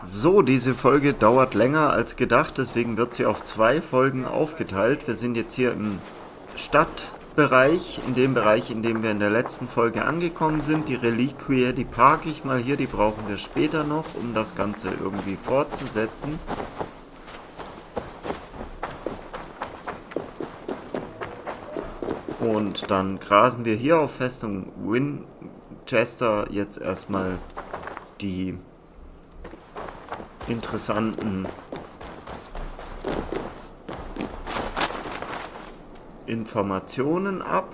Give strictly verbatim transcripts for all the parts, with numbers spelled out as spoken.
So, diese Folge dauert länger als gedacht, deswegen wird sie auf zwei Folgen aufgeteilt. Wir sind jetzt hier im Stadtbereich, in dem Bereich, in dem wir in der letzten Folge angekommen sind. Die Reliquie, die parke ich mal hier, die brauchen wir später noch, um das Ganze irgendwie fortzusetzen. Und dann grasen wir hier auf Festung Winchester jetzt erstmal die interessanten Informationen ab.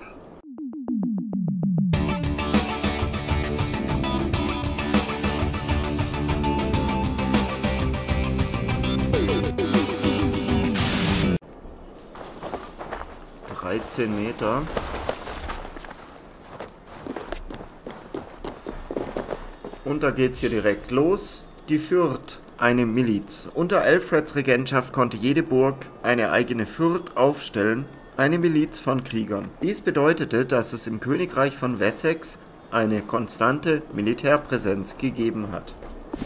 dreizehn Meter. Und da geht's hier direkt los. Die Fürth, eine Miliz. Unter Alfreds Regentschaft konnte jede Burg eine eigene Fürth aufstellen, eine Miliz von Kriegern. Dies bedeutete, dass es im Königreich von Wessex eine konstante Militärpräsenz gegeben hat.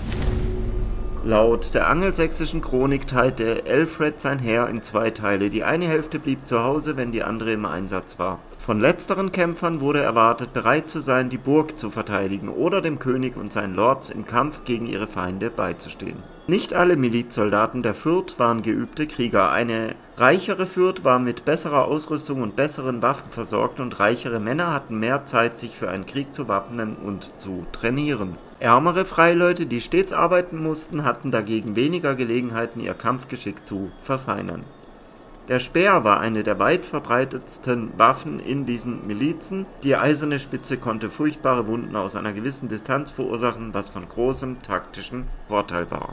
Laut der angelsächsischen Chronik teilte Alfred sein Heer in zwei Teile. Die eine Hälfte blieb zu Hause, wenn die andere im Einsatz war. Von letzteren Kämpfern wurde erwartet, bereit zu sein, die Burg zu verteidigen oder dem König und seinen Lords im Kampf gegen ihre Feinde beizustehen. Nicht alle Milizsoldaten der Fürth waren geübte Krieger. Eine reichere Fürth war mit besserer Ausrüstung und besseren Waffen versorgt und reichere Männer hatten mehr Zeit, sich für einen Krieg zu wappnen und zu trainieren. Ärmere Freileute, die stets arbeiten mussten, hatten dagegen weniger Gelegenheiten, ihr Kampfgeschick zu verfeinern. Der Speer war eine der weit verbreitetsten Waffen in diesen Milizen. Die eiserne Spitze konnte furchtbare Wunden aus einer gewissen Distanz verursachen, was von großem taktischen Vorteil war.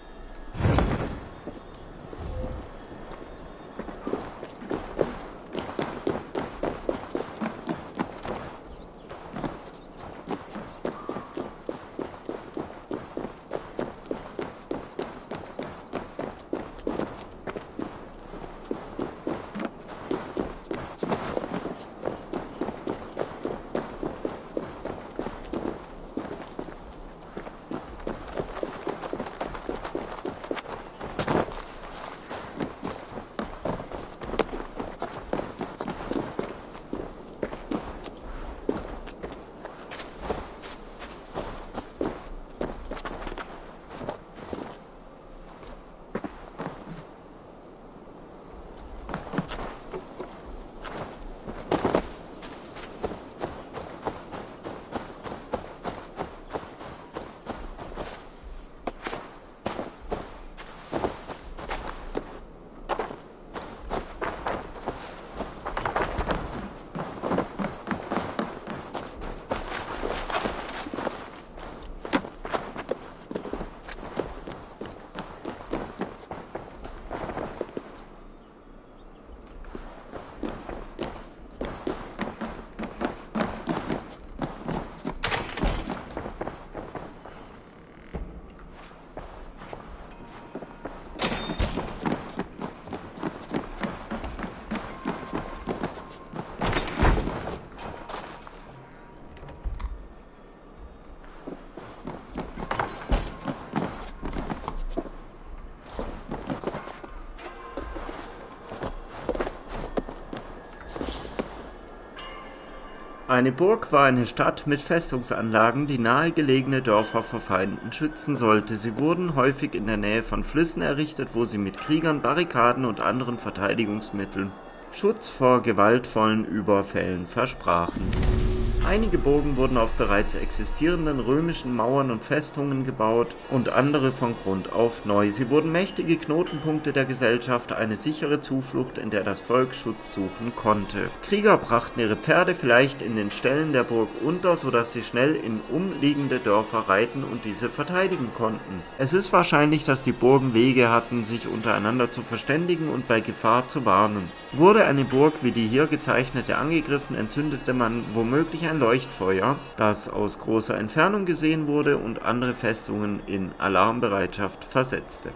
Eine Burg war eine Stadt mit Festungsanlagen, die nahegelegene Dörfer vor Feinden schützen sollte. Sie wurden häufig in der Nähe von Flüssen errichtet, wo sie mit Kriegern, Barrikaden und anderen Verteidigungsmitteln Schutz vor gewaltvollen Überfällen versprachen. Einige Burgen wurden auf bereits existierenden römischen Mauern und Festungen gebaut und andere von Grund auf neu. Sie wurden mächtige Knotenpunkte der Gesellschaft, eine sichere Zuflucht, in der das Volk Schutz suchen konnte. Krieger brachten ihre Pferde vielleicht in den Ställen der Burg unter, sodass sie schnell in umliegende Dörfer reiten und diese verteidigen konnten. Es ist wahrscheinlich, dass die Burgen Wege hatten, sich untereinander zu verständigen und bei Gefahr zu warnen. Wurde eine Burg wie die hier gezeichnete angegriffen, entzündete man womöglich ein Leuchtfeuer, das aus großer Entfernung gesehen wurde und andere Festungen in Alarmbereitschaft versetzte.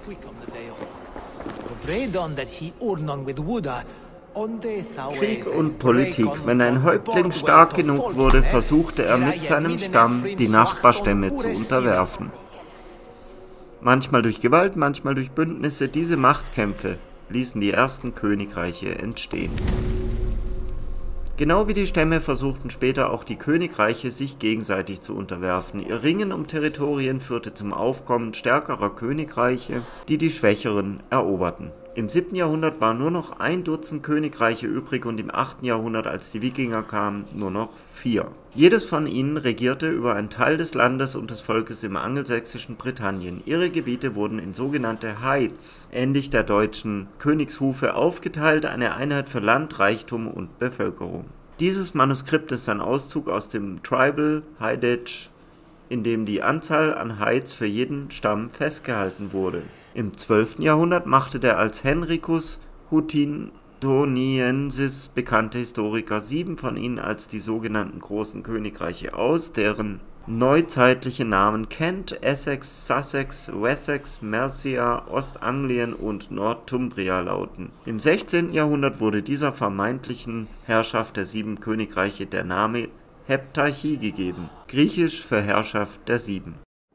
Krieg und Politik. Wenn ein Häuptling stark genug wurde, versuchte er mit seinem Stamm, die Nachbarstämme zu unterwerfen. Manchmal durch Gewalt, manchmal durch Bündnisse. Diese Machtkämpfe ließen die ersten Königreiche entstehen. Genau wie die Stämme versuchten später auch die Königreiche, sich gegenseitig zu unterwerfen. Ihr Ringen um Territorien führte zum Aufkommen stärkerer Königreiche, die die schwächeren eroberten. Im siebten Jahrhundert waren nur noch ein Dutzend Königreiche übrig und im achten Jahrhundert, als die Wikinger kamen, nur noch vier. Jedes von ihnen regierte über einen Teil des Landes und des Volkes im angelsächsischen Britannien. Ihre Gebiete wurden in sogenannte Heids, ähnlich der deutschen Königshufe, aufgeteilt, eine Einheit für Land, Reichtum und Bevölkerung. Dieses Manuskript ist ein Auszug aus dem Tribal Heidage, in dem die Anzahl an Heids für jeden Stamm festgehalten wurde. Im zwölften Jahrhundert machte der als Henricus Huntingdoniensis bekannte Historiker sieben von ihnen als die sogenannten Großen Königreiche aus, deren neuzeitliche Namen Kent, Essex, Sussex, Wessex, Mercia, Ostanglien und Northumbria lauten. Im sechzehnten Jahrhundert wurde dieser vermeintlichen Herrschaft der sieben Königreiche der Name Heptarchie gegeben, griechisch für Herrschaft der Sieben.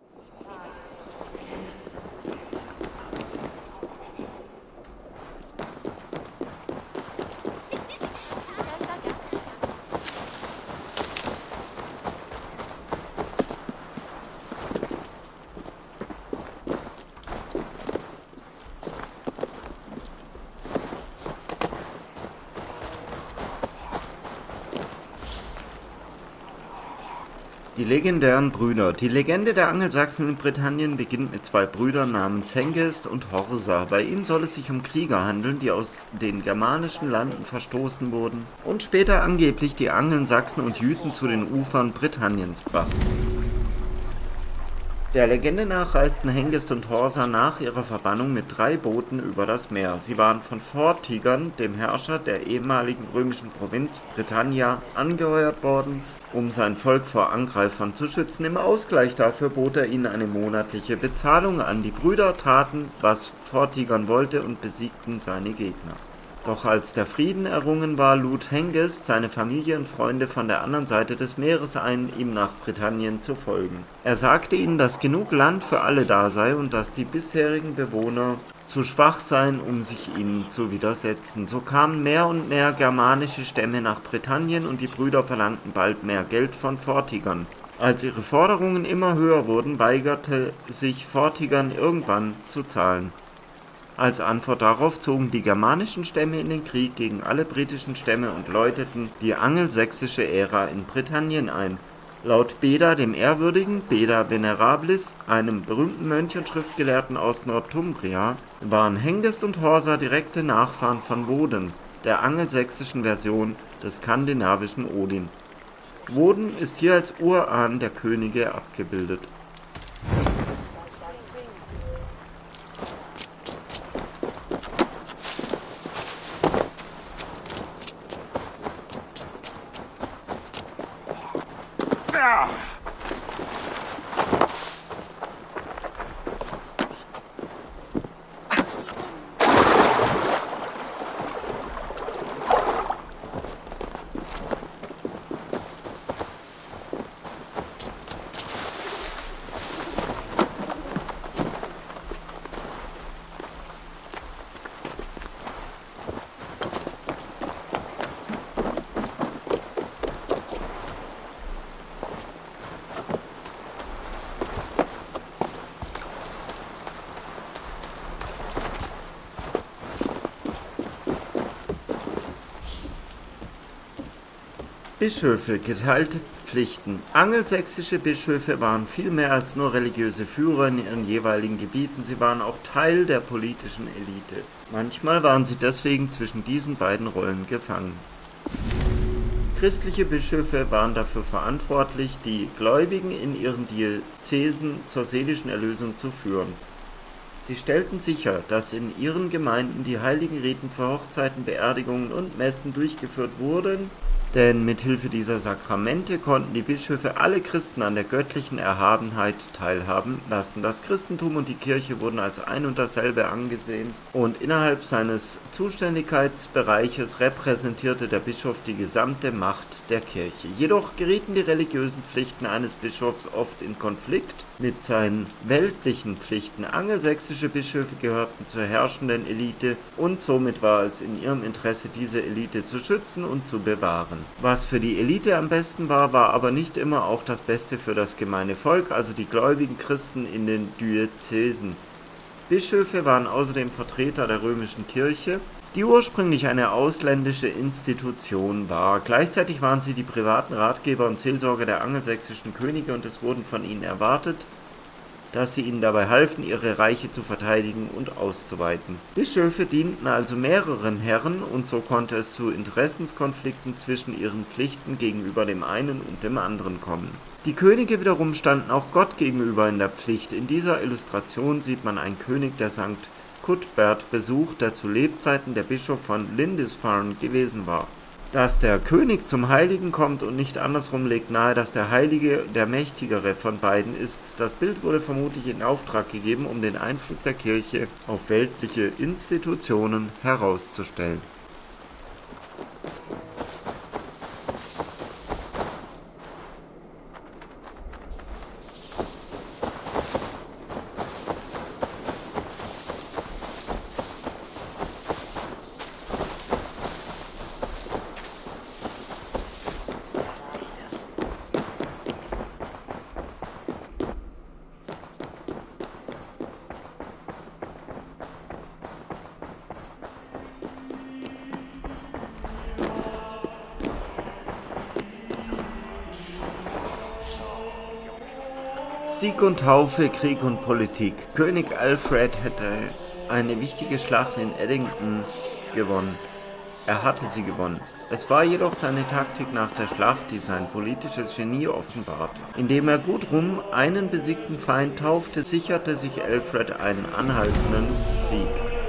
Die legendären Brüder. Die Legende der Angelsachsen in Britannien beginnt mit zwei Brüdern namens Hengest und Horsa. Bei ihnen soll es sich um Krieger handeln, die aus den germanischen Landen verstoßen wurden und später angeblich die Angelsachsen und Jüten zu den Ufern Britanniens brachten. Der Legende nach reisten Hengest und Horsa nach ihrer Verbannung mit drei Booten über das Meer. Sie waren von Vortigern, dem Herrscher der ehemaligen römischen Provinz Britannia, angeheuert worden, um sein Volk vor Angreifern zu schützen. Im Ausgleich dafür bot er ihnen eine monatliche Bezahlung an. Die Brüder taten, was Vortigern wollte, und besiegten seine Gegner. Doch als der Frieden errungen war, lud Hengest seine Familie und Freunde von der anderen Seite des Meeres ein, ihm nach Britannien zu folgen. Er sagte ihnen, dass genug Land für alle da sei und dass die bisherigen Bewohner zu schwach seien, um sich ihnen zu widersetzen. So kamen mehr und mehr germanische Stämme nach Britannien und die Brüder verlangten bald mehr Geld von Vortigern. Als ihre Forderungen immer höher wurden, weigerte sich Vortigern irgendwann zu zahlen. Als Antwort darauf zogen die germanischen Stämme in den Krieg gegen alle britischen Stämme und läuteten die angelsächsische Ära in Britannien ein. Laut Beda dem Ehrwürdigen, Beda Venerabilis, einem berühmten Mönch und Schriftgelehrten aus Northumbria, waren Hengest und Horsa direkte Nachfahren von Woden, der angelsächsischen Version des skandinavischen Odin. Woden ist hier als Urahn der Könige abgebildet. Bischöfe, geteilte Pflichten. Angelsächsische Bischöfe waren viel mehr als nur religiöse Führer in ihren jeweiligen Gebieten, sie waren auch Teil der politischen Elite. Manchmal waren sie deswegen zwischen diesen beiden Rollen gefangen. Christliche Bischöfe waren dafür verantwortlich, die Gläubigen in ihren Diözesen zur seelischen Erlösung zu führen. Sie stellten sicher, dass in ihren Gemeinden die heiligen Riten für Hochzeiten, Beerdigungen und Messen durchgeführt wurden, Denn mit Hilfe dieser Sakramente konnten die Bischöfe alle Christen an der göttlichen Erhabenheit teilhaben lassen. Das Christentum und die Kirche wurden als ein und dasselbe angesehen und innerhalb seines Zuständigkeitsbereiches repräsentierte der Bischof die gesamte Macht der Kirche. Jedoch gerieten die religiösen Pflichten eines Bischofs oft in Konflikt mit seinen weltlichen Pflichten. Angelsächsische Bischöfe gehörten zur herrschenden Elite und somit war es in ihrem Interesse, diese Elite zu schützen und zu bewahren. Was für die Elite am besten war, war aber nicht immer auch das Beste für das gemeine Volk, also die gläubigen Christen in den Diözesen. Bischöfe waren außerdem Vertreter der römischen Kirche, die ursprünglich eine ausländische Institution war. Gleichzeitig waren sie die privaten Ratgeber und Seelsorger der angelsächsischen Könige und es wurden von ihnen erwartet, dass sie ihnen dabei halfen, ihre Reiche zu verteidigen und auszuweiten. Bischöfe dienten also mehreren Herren und so konnte es zu Interessenskonflikten zwischen ihren Pflichten gegenüber dem einen und dem anderen kommen. Die Könige wiederum standen auch Gott gegenüber in der Pflicht. In dieser Illustration sieht man einen König, der Sankt Cuthbert besucht, der zu Lebzeiten der Bischof von Lindisfarne gewesen war. Dass der König zum Heiligen kommt und nicht andersrum legt nahe, dass der Heilige der Mächtigere von beiden ist. Das Bild wurde vermutlich in Auftrag gegeben, um den Einfluss der Kirche auf weltliche Institutionen herauszustellen. Sieg und Taufe, Krieg und Politik. König Alfred hätte eine wichtige Schlacht in Edington gewonnen. Er hatte sie gewonnen. Es war jedoch seine Taktik nach der Schlacht, die sein politisches Genie offenbarte. Indem er Guthrum, einen besiegten Feind, taufte, sicherte sich Alfred einen anhaltenden Sieg.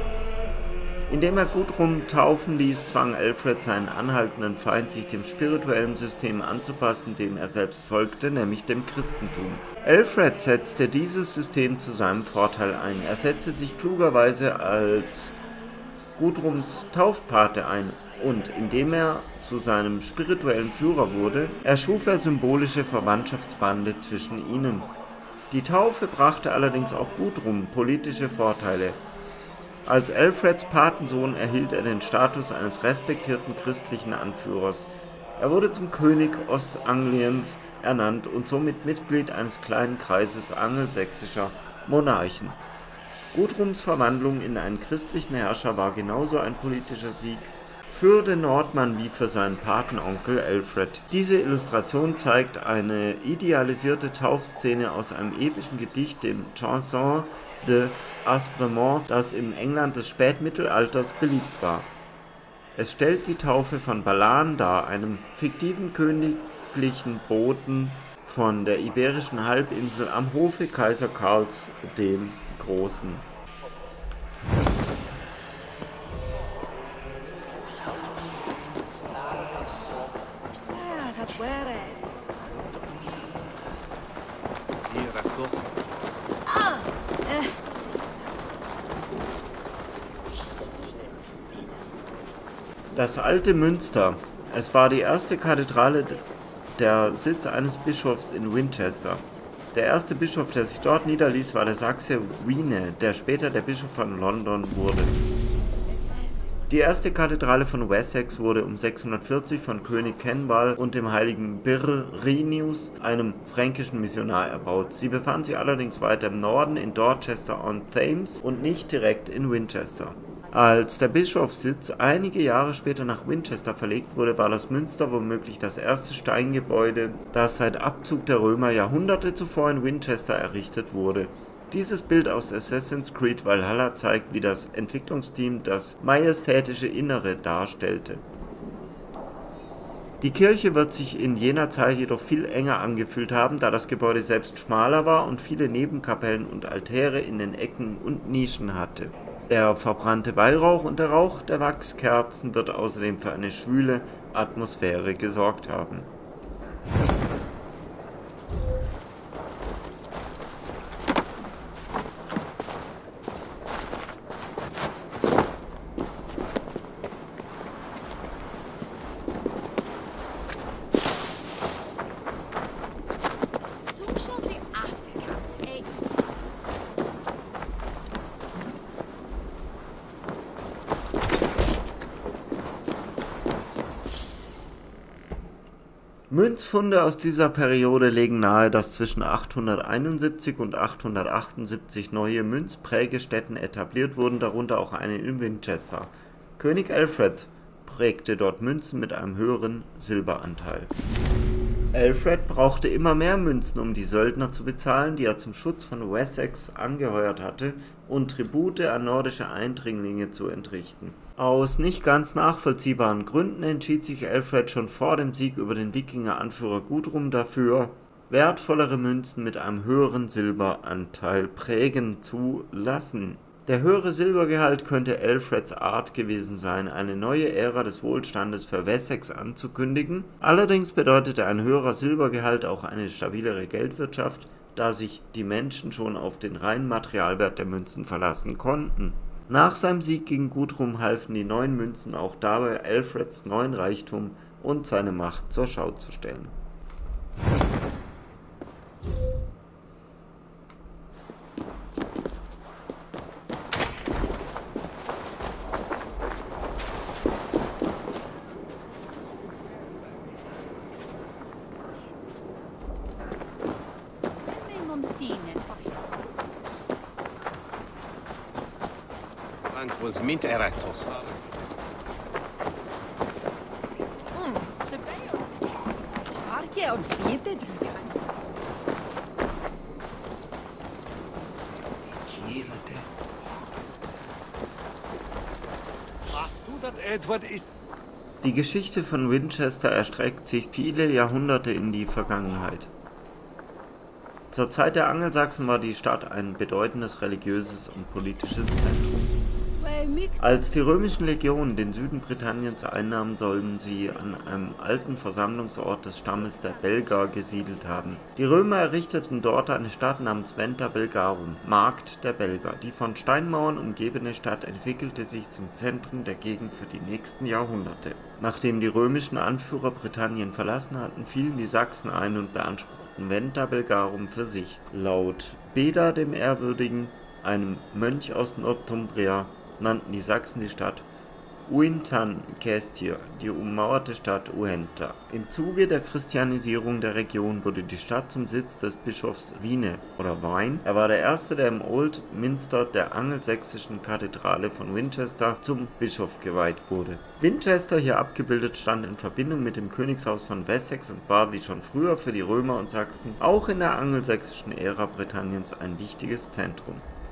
Indem er Guthrum taufen ließ, zwang Alfred seinen anhaltenden Feind, sich dem spirituellen System anzupassen, dem er selbst folgte, nämlich dem Christentum. Alfred setzte dieses System zu seinem Vorteil ein. Er setzte sich klugerweise als Guthrums Taufpate ein und indem er zu seinem spirituellen Führer wurde, erschuf er symbolische Verwandtschaftsbande zwischen ihnen. Die Taufe brachte allerdings auch Guthrum politische Vorteile. Als Alfreds Patensohn erhielt er den Status eines respektierten christlichen Anführers. Er wurde zum König Ostangliens ernannt und somit Mitglied eines kleinen Kreises angelsächsischer Monarchen. Guthrums Verwandlung in einen christlichen Herrscher war genauso ein politischer Sieg für den Nordmann wie für seinen Patenonkel Alfred. Diese Illustration zeigt eine idealisierte Taufszene aus einem epischen Gedicht, dem Chanson de Aspremont, das im England des Spätmittelalters beliebt war. Es stellt die Taufe von Balan dar, einem fiktiven königlichen Boten von der iberischen Halbinsel am Hofe Kaiser Karls dem Großen. Das alte Münster. Es war die erste Kathedrale, der Sitz eines Bischofs in Winchester. Der erste Bischof, der sich dort niederließ, war der Sachse Wiene, der später der Bischof von London wurde. Die erste Kathedrale von Wessex wurde um sechshundertvierzig von König Cenwalh und dem heiligen Birrinius, einem fränkischen Missionar, erbaut. Sie befand sich allerdings weiter im Norden in Dorchester-on-Thames und nicht direkt in Winchester. Als der Bischofssitz einige Jahre später nach Winchester verlegt wurde, war das Münster womöglich das erste Steingebäude, das seit Abzug der Römer Jahrhunderte zuvor in Winchester errichtet wurde. Dieses Bild aus Assassin's Creed Valhalla zeigt, wie das Entwicklungsteam das majestätische Innere darstellte. Die Kirche wird sich in jener Zeit jedoch viel enger angefühlt haben, da das Gebäude selbst schmaler war und viele Nebenkapellen und Altäre in den Ecken und Nischen hatte. Der verbrannte Weihrauch und der Rauch der Wachskerzen wird außerdem für eine schwüle Atmosphäre gesorgt haben. Münzfunde aus dieser Periode legen nahe, dass zwischen achthunderteinundsiebzig und achthundertachtundsiebzig neue Münzprägestätten etabliert wurden, darunter auch eine in Winchester. König Alfred prägte dort Münzen mit einem höheren Silberanteil. Alfred brauchte immer mehr Münzen, um die Söldner zu bezahlen, die er zum Schutz von Wessex angeheuert hatte, und Tribute an nordische Eindringlinge zu entrichten. Aus nicht ganz nachvollziehbaren Gründen entschied sich Alfred schon vor dem Sieg über den Wikinger-Anführer Guthrum dafür, wertvollere Münzen mit einem höheren Silberanteil prägen zu lassen. Der höhere Silbergehalt könnte Alfreds Art gewesen sein, eine neue Ära des Wohlstandes für Wessex anzukündigen. Allerdings bedeutete ein höherer Silbergehalt auch eine stabilere Geldwirtschaft, da sich die Menschen schon auf den reinen Materialwert der Münzen verlassen konnten. Nach seinem Sieg gegen Guthrum halfen die neuen Münzen auch dabei, Alfreds neuen Reichtum und seine Macht zur Schau zu stellen. Was mint eratos. Se bello. Arche und vierte drücken. Hast du das, Edward, ist... Die Geschichte von Winchester erstreckt sich viele Jahrhunderte in die Vergangenheit. Zur Zeit der Angelsachsen war die Stadt ein bedeutendes religiöses und politisches Zentrum. Als die römischen Legionen den Süden Britanniens einnahmen, sollen sie an einem alten Versammlungsort des Stammes der Belgaer gesiedelt haben. Die Römer errichteten dort eine Stadt namens Venta Belgarum, Markt der Belger. Die von Steinmauern umgebene Stadt entwickelte sich zum Zentrum der Gegend für die nächsten Jahrhunderte. Nachdem die römischen Anführer Britannien verlassen hatten, fielen die Sachsen ein und beanspruchten Venta Belgarum für sich. Laut Beda dem Ehrwürdigen, einem Mönch aus Northumbria, nannten die Sachsen die Stadt Uintan Caestir, die ummauerte Stadt Uenta. Im Zuge der Christianisierung der Region wurde die Stadt zum Sitz des Bischofs Wine oder Wine. Er war der erste, der im Old Minster der angelsächsischen Kathedrale von Winchester zum Bischof geweiht wurde. Winchester, hier abgebildet, stand in Verbindung mit dem Königshaus von Wessex und war wie schon früher für die Römer und Sachsen auch in der angelsächsischen Ära Britanniens ein wichtiges Zentrum.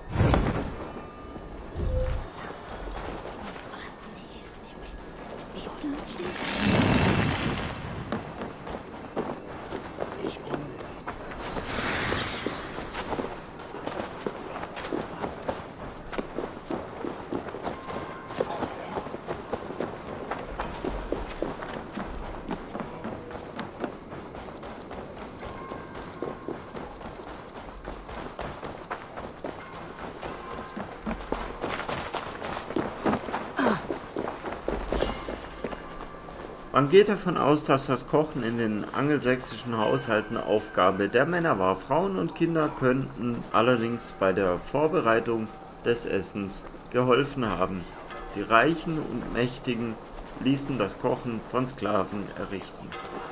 Man geht davon aus, dass das Kochen in den angelsächsischen Haushalten Aufgabe der Männer war. Frauen und Kinder könnten allerdings bei der Vorbereitung des Essens geholfen haben. Die Reichen und Mächtigen ließen das Kochen von Sklaven errichten.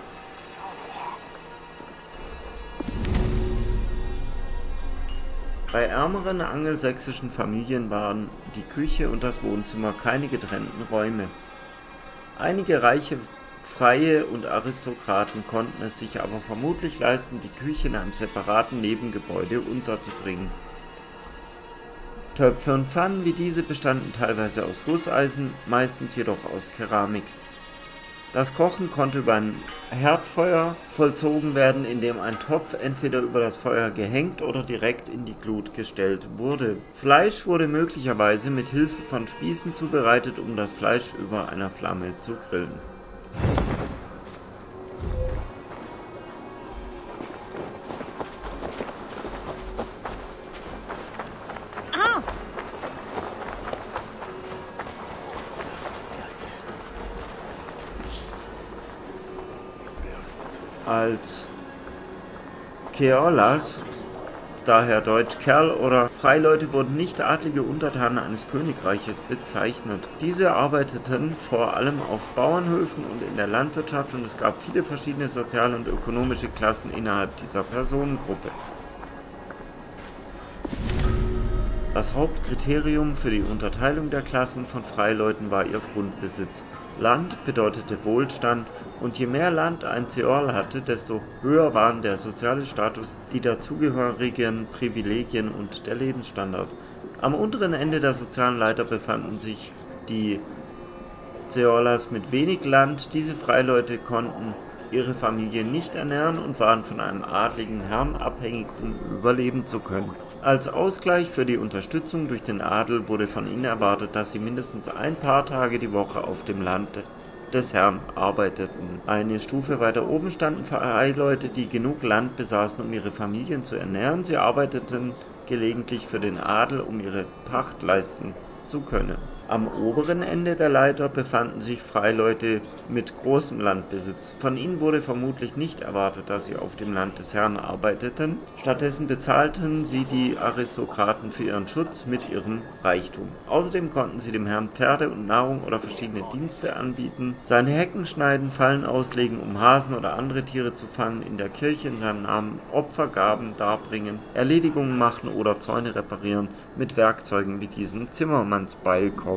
Bei ärmeren angelsächsischen Familien waren die Küche und das Wohnzimmer keine getrennten Räume. Einige reiche Freie und Aristokraten konnten es sich aber vermutlich leisten, die Küche in einem separaten Nebengebäude unterzubringen. Töpfe und Pfannen wie diese bestanden teilweise aus Gusseisen, meistens jedoch aus Keramik. Das Kochen konnte über ein Herdfeuer vollzogen werden, indem ein Topf entweder über das Feuer gehängt oder direkt in die Glut gestellt wurde. Fleisch wurde möglicherweise mit Hilfe von Spießen zubereitet, um das Fleisch über einer Flamme zu grillen. Als Ceorlas, daher deutsch Kerl oder Freileute, wurden nicht adlige Untertanen eines Königreiches bezeichnet. Diese arbeiteten vor allem auf Bauernhöfen und in der Landwirtschaft, und es gab viele verschiedene soziale und ökonomische Klassen innerhalb dieser Personengruppe. Das Hauptkriterium für die Unterteilung der Klassen von Freileuten war ihr Grundbesitz. Land bedeutete Wohlstand, und je mehr Land ein Ceorl hatte, desto höher waren der soziale Status, die dazugehörigen Privilegien und der Lebensstandard. Am unteren Ende der sozialen Leiter befanden sich die Ceorlas mit wenig Land. Diese Freileute konnten ihre Familie nicht ernähren und waren von einem adligen Herrn abhängig, um überleben zu können. Als Ausgleich für die Unterstützung durch den Adel wurde von ihnen erwartet, dass sie mindestens ein paar Tage die Woche auf dem Land des Herrn arbeiteten. Eine Stufe weiter oben standen Freileute, die genug Land besaßen, um ihre Familien zu ernähren. Sie arbeiteten gelegentlich für den Adel, um ihre Pacht leisten zu können. Am oberen Ende der Leiter befanden sich Freileute mit großem Landbesitz. Von ihnen wurde vermutlich nicht erwartet, dass sie auf dem Land des Herrn arbeiteten. Stattdessen bezahlten sie die Aristokraten für ihren Schutz mit ihrem Reichtum. Außerdem konnten sie dem Herrn Pferde und Nahrung oder verschiedene Dienste anbieten, seine Hecken schneiden, Fallen auslegen, um Hasen oder andere Tiere zu fangen, in der Kirche in seinem Namen Opfergaben darbringen, Erledigungen machen oder Zäune reparieren mit Werkzeugen wie diesem Zimmermannsbeilkopf.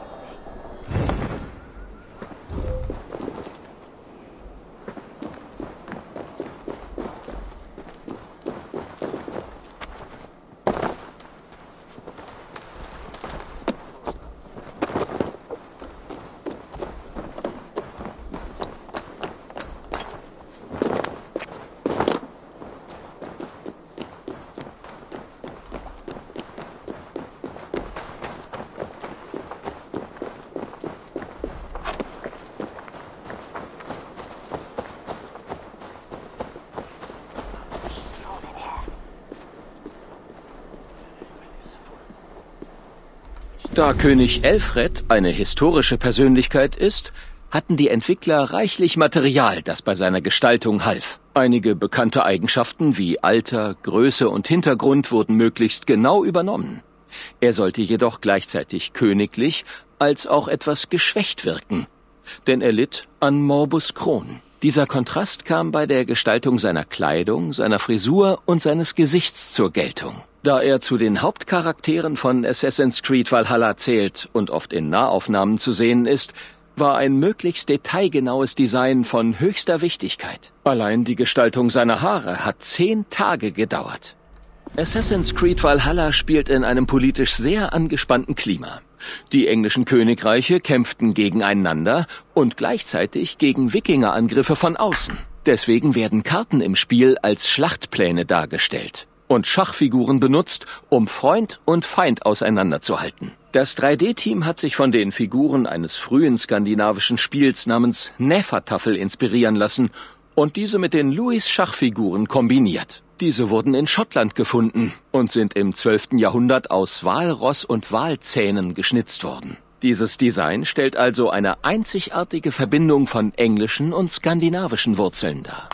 Da König Elfred eine historische Persönlichkeit ist, hatten die Entwickler reichlich Material, das bei seiner Gestaltung half. Einige bekannte Eigenschaften wie Alter, Größe und Hintergrund wurden möglichst genau übernommen. Er sollte jedoch gleichzeitig königlich als auch etwas geschwächt wirken, denn er litt an Morbus Crohn. Dieser Kontrast kam bei der Gestaltung seiner Kleidung, seiner Frisur und seines Gesichts zur Geltung. Da er zu den Hauptcharakteren von Assassin's Creed Valhalla zählt und oft in Nahaufnahmen zu sehen ist, war ein möglichst detailgenaues Design von höchster Wichtigkeit. Allein die Gestaltung seiner Haare hat zehn Tage gedauert. Assassin's Creed Valhalla spielt in einem politisch sehr angespannten Klima. Die englischen Königreiche kämpften gegeneinander und gleichzeitig gegen Wikingerangriffe von außen. Deswegen werden Karten im Spiel als Schlachtpläne dargestellt und Schachfiguren benutzt, um Freund und Feind auseinanderzuhalten. Das drei D Team hat sich von den Figuren eines frühen skandinavischen Spiels namens Hnefatafl inspirieren lassen und diese mit den Lewis-Schachfiguren kombiniert. Diese wurden in Schottland gefunden und sind im zwölften Jahrhundert aus Walross und Walzähnen geschnitzt worden. Dieses Design stellt also eine einzigartige Verbindung von englischen und skandinavischen Wurzeln dar.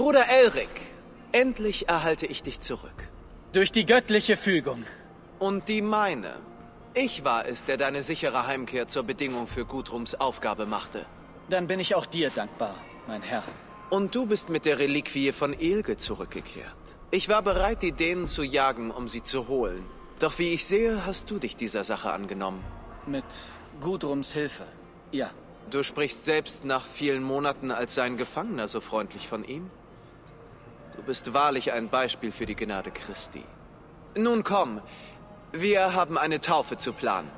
Bruder Elric, endlich erhalte ich dich zurück. Durch die göttliche Fügung. Und die meine. Ich war es, der deine sichere Heimkehr zur Bedingung für Gudrums Aufgabe machte. Dann bin ich auch dir dankbar, mein Herr. Und du bist mit der Reliquie von Elge zurückgekehrt. Ich war bereit, die Dänen zu jagen, um sie zu holen. Doch wie ich sehe, hast du dich dieser Sache angenommen. Mit Gudrums Hilfe, ja. Du sprichst selbst nach vielen Monaten als sein Gefangener so freundlich von ihm? Du bist wahrlich ein Beispiel für die Gnade Christi. Nun komm, wir haben eine Taufe zu planen.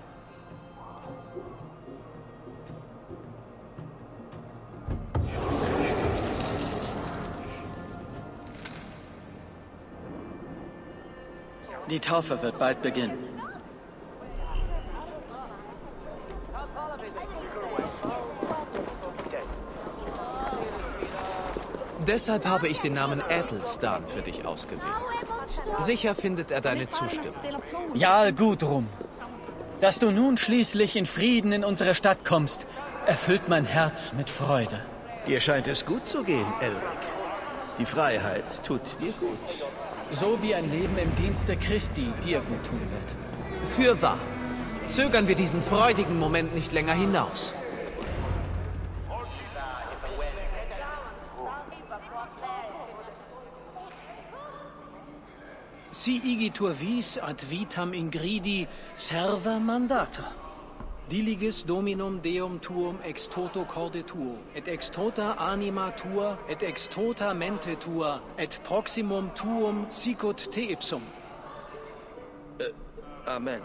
Die Taufe wird bald beginnen. Deshalb habe ich den Namen Äthelstan für dich ausgewählt. Sicher findet er deine Zustimmung. Jarl Gudrum, dass du nun schließlich in Frieden in unsere Stadt kommst, erfüllt mein Herz mit Freude. Dir scheint es gut zu gehen, Elric. Die Freiheit tut dir gut. So wie ein Leben im Dienste Christi dir gut tun wird. Fürwahr. Zögern wir diesen freudigen Moment nicht länger hinaus. Si igitur vis ad vitam ingridi serva mandata. Diligis dominum deum tuum ex toto corde tuo, et ex tota anima tua, et ex tota mente tua, et proximum tuum sicut te ipsum. Äh, Amen.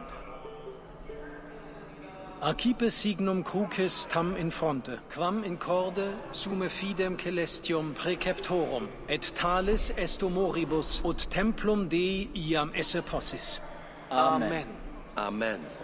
Accipe signum crucis tam in fronte, quam in corde sume fidem celestium preceptorum, et talis esto moribus, ut templum Dei iam esse possis. Amen. Amen. Amen.